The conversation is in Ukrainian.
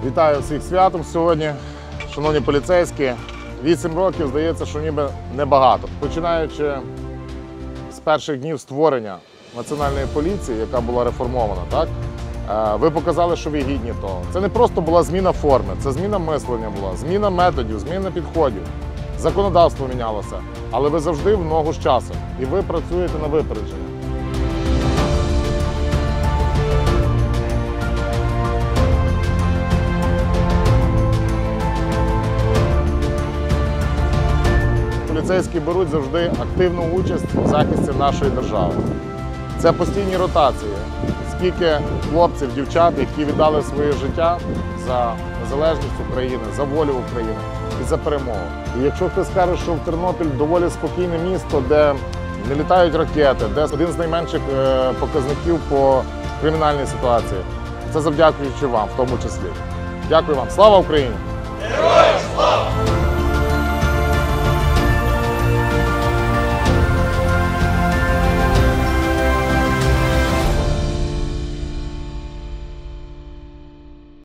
Вітаю всіх святом сьогодні, шановні поліцейські. 8 років, здається, що ніби небагато. Починаючи з перших днів створення Національної поліції, яка була реформована, так? Ви показали, що ви гідні того. Це не просто була зміна форми, це зміна мислення була, зміна методів, зміна підходів. Законодавство мінялося, але ви завжди в ногу з часом і ви працюєте на випередження. Поліцейські беруть завжди активну участь в захисті нашої держави. Це постійні ротації. Скільки хлопців, дівчат, які віддали своє життя за незалежність України, за волю України і за перемогу. І якщо хтось скаже, що в Тернопіль доволі спокійне місто, де не літають ракети, де один з найменших показників по кримінальній ситуації, це завдячуючи вам в тому числі. Дякую вам. Слава Україні!